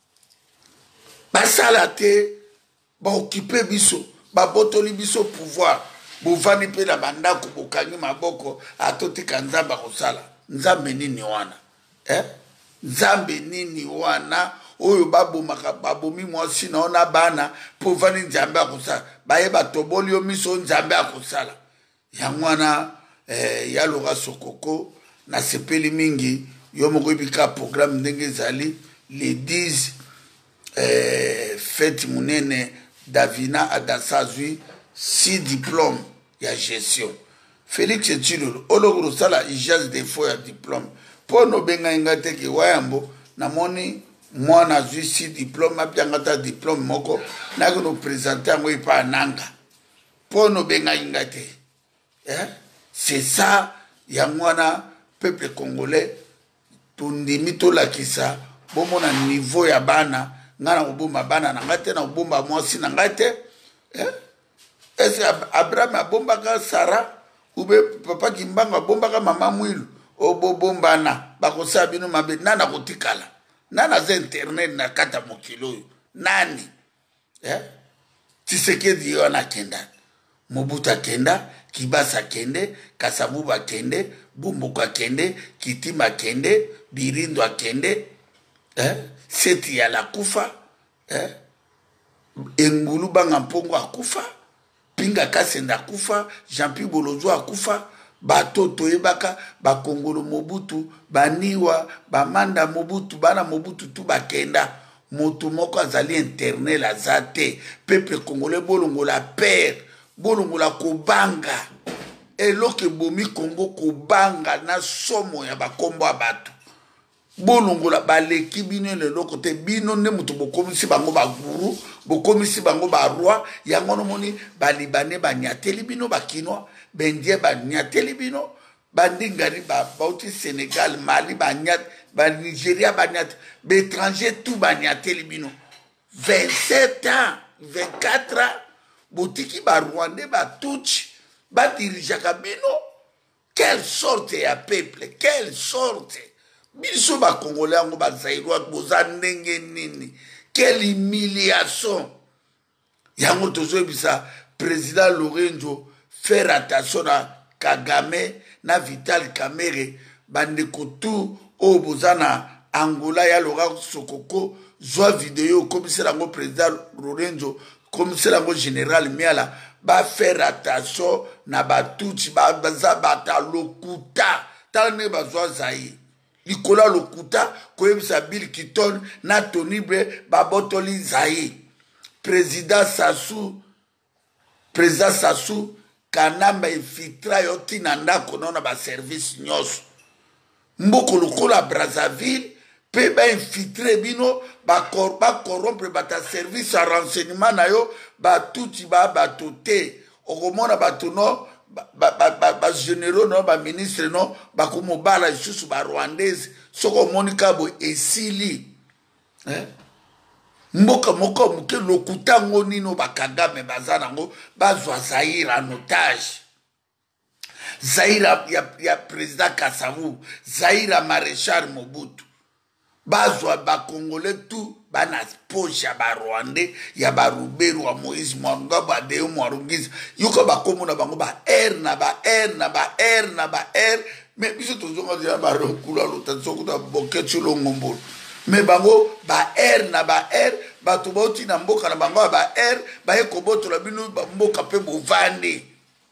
ba occuper biso ba botoli biso pouvoir bovani pe na bandako bokangi maboko atotika nzamba kosala nzambe nini wana nzambe nini wana oyo babomaka babomi mwasi na ona bana povani nzambe akosala bayeba toboli yo miso nzambe akosala yango wana ya Laurent Sokoko na sepeli mingi yo moko bika programme ndenge zali les 10 fête munene Davina Adasazui 6 diplômes ya gestion Félix Chilolo ologro sala ijaz de fois ya diplôme pono benga ngate ki wayambo namoni mwana zui 6 diplôme apiangata diplôme moko nako no présenter ngo ipa nanga pono benga ngate c'est ça ya mwana peuple congolais tundimi to lakisa bomona niveau ya bana ngana kobomba bana na ngate na kobomba mwasi na ngate est-ce Abraham abombaka Sarah ube papa kimbanga abombaka mama mwilu obobombana bakosa bino mabe nana kotikala nana za internet na kata mokilo nani Tshisekedi yo na kenda Mobutu kenda Kibasa kende Kasavuba kende Bumbuka kende Kitima kende Birindo kende Seti ya la kufa Engulu banga mpongo akufa Pinga Kasenda akufa Jean-Pierre Bolozo akufa Batoto ebaka bakongolo Mobutu baniwa bamanda Mobutu bana Mobutu tu bakenda moto moko azali internel azate peuple congolais bolongo la père bolongo la kobanga eloke bomi Congo kobanga na somo ya bakombo abatu bolongo la baleki bino le lokote bino ne mutu bokomisi bango baguru bokomisi bango ba roi yango no moni balibane banyateli bino bakinois bendie banyateli bino bandingari bauti Sénégal Mali banyat ba Nigeria banyat l'étranger tout banyateli bino 27 ans 24 ans botiki ba Rwandais ba touch ba dirijaka bino quelle sorte ya peuple quelle sorte biso ba congolais ngo ba zairwa boza ndenge nini quelle humiliation yango tozo bisa président Lorenzo faire attention à Kagame na Vital Kamerhe bandeko tout o bozana Angola ya Laura Sokoko zwa vidéo commissaire ngo président Lorenzo commissaire ngo général Miala ba faire attention na batuchi ba bazabata lokuta tane bazwa zai likola lokuta koyebisa Bill Clinton na Tony Blair babotoli zai président Sassou kanamba infiltra yo tina ndako nona ba service nyos mboko lokola Brazzaville pe ba infiltre bino ba corrompre bata service à renseignement na yo ba tuti ba batote okomona batuno ba généraux no ba ministre no ba kumobala isusu ba rwandaise soko monika bo esili mboka moko muke lokuta ngo nino bakagame bazana ngo bazwa Zaire en otage Zaire ya président Kasavu Zaire maréchal Mobutu bazwa ba congolais tout bana poche ya ba Rwandais ya ba Ruberu wa Moïse Mwanga ba Deo Mwarungiza yuko ba komuna bango ba na ba mais biso tozonga ya ba rokula lotatso ko boketu longombolo mais bango ba na ba bato bauti na mboka na bango ba ba ekobotola bino mboka pe bovandi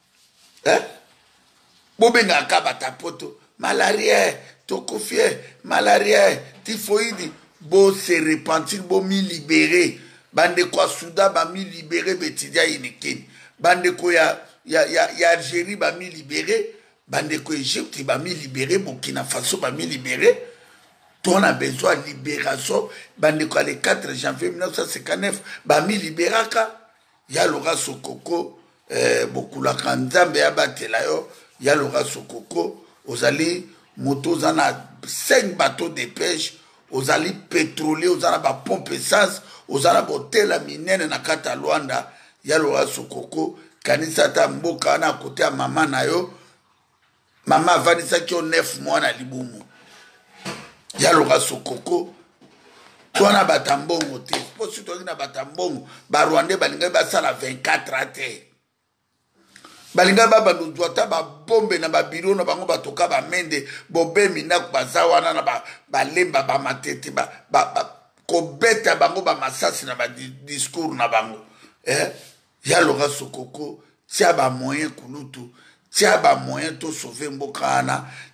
bobenga ka batapoto malaria tokofie malaria typhoïde bo se repentir bo mi libérer bande ko Soudan ba mi libérer betidia inikini bande ko ya Algérie ba mi libérer bande ko Égypte ba mi libérer Burkina Faso ba mi libérer. On a besoin de libération. Bandeko le 4 janvier 1959, Bami libéraka. Ya Laura Sokoko, Bokula Kanzambe ya Batelayo, Ya Laura Sokoko, Ozali, moto zana 5 bateaux de pêche, Ozali pétrolier, Ozana ba pompe essence, Ozana botela minene na kata Luanda, Ya Laura Sokoko, Kanisa ta mboka na kote ya mama na yo, mama vanisa ki 9 mois na libumu. Ya Laura Sokoko tona batambongo te posi to na batambongo ba Rwandais balinga ba sala 24 ate balinga ba banduzwa ta ba bombe na ba biro na bango batoka ba mende bobemi na bazawana na ba lemba ba matete ba kobeta bango ba masasi na ba discours na bango Ya Laura Sokoko tia ba moyen kulutu tia ba moyen to sauver mbokana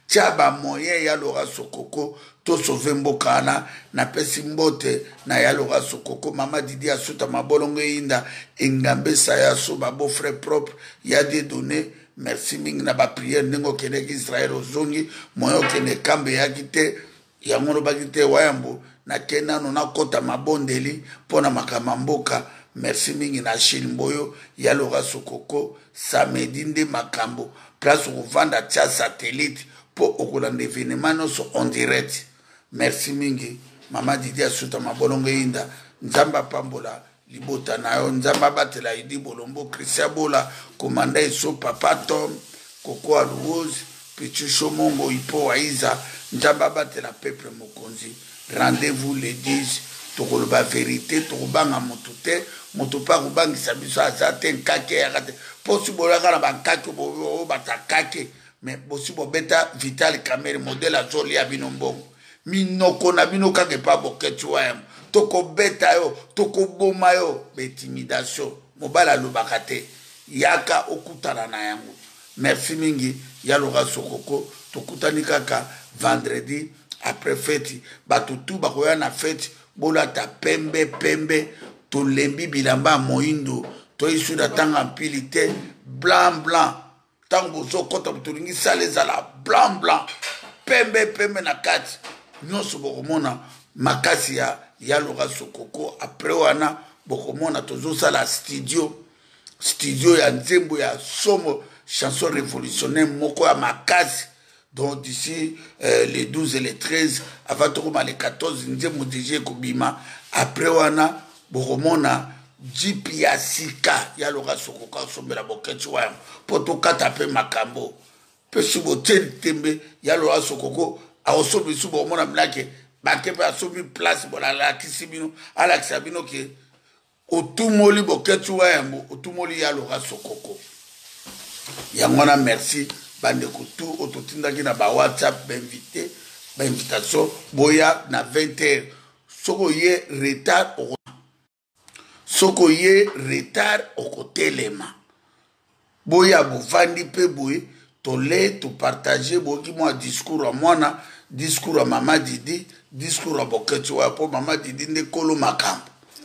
tia ba moyen ya Laura Sokoko to sauver mboka na pesi mbote na ya Laura Sokoko mama Didi asuta mabolongo inda engambe saya so ba beau frère propre ya des données merci mingi na ba prière ndingo kene Israël ozongi moyo kene kambe ya kite ya ngono ba kite wayambo na kena no na kota mabondeli pona makama mboka merci mingi na Chilimboyo ya Laura Sokoko samedi nde makambo place uvanda tia satellite pour okolanda événement so en direct merci mingi mama Didi asuta mabolongo inda nzamba pambola libota nayo nzamba batela idi bolombo Christian Bola komanda eso papa Tom Koko Alouose Pichu Shomongo Ipo Waiza nzamba batela peuple mokonzi rendez-vous le 10 tokoloba vérité tokobanga motute motopa kobangisa biso azate nkake yakate possible kana bankake bo batakake mais possible beta Vital Kamerhe modèle azoli abino mbongo minoko na bino kake pa boketu wayam toko beta yo toko boma yo intimidation mobala lobaka te yaka okutana na yango merci mingi ya Laura Sokoko tokutani kaka vendredi après fête batutu bakoya na fête bola ta pembe to lembi bilamba moindo to isuda tanga mpilite blanc tango zo kota butulingi sale zala blanc pembe na kati nyonso bokomona makasi ya Laura Sokoko après wana bokomona tozo sala studio ya nzembo ya somo chanson révolutionnaire moko ya makasi. Donc d'ici les 12 et les 13, avant tout les 14, nzembo DJ Kobima après wana bokomona jipi ya sika ya Laura Sokoko sombela boketu wa poto katape makambo pesu botel tembe ya Laura Sokoko aosobi su bokomona blake bakepe asobi place bolala kisibino ala kisabino ke otumoli boketu wa yambo otumoli ya Laura Sokoko yangona merci bande kutu ototindaki na ba WhatsApp invité ba invitation boya na 20h soko ye retard okotelema boya bovandi pe boye tole to partager boki moi discours à mwana discours à mama Didi discours à boketu wa po mama Didi nde kolo makambo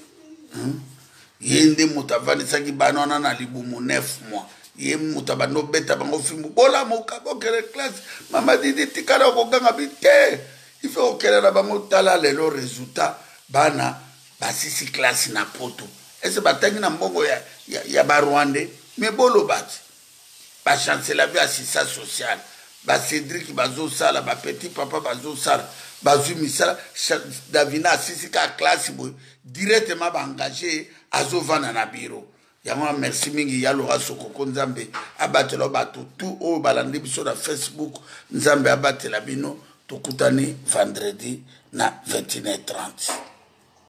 yende mutavani saki banana na libumu 9 mois ye mutabano beta bango fimu bola moka bokere classe mama Didi tikala ko ganga bite il faut okele na bango tala lelo résultat bana basisi classe na poto ese batangi na mbongo ya barwande mais bolo bati ba chancela bi assistance sociale ba Cédric bazo sala ba petit papa bazo sala bazu misala Davina assisi ka classe boy directement ba engagé azovana na bureau yango merci mingi ya Laura Sokoko nzambe abatela bato tout o balandi biso na Facebook nzambe abatela bino tokutani vendredi na 21h30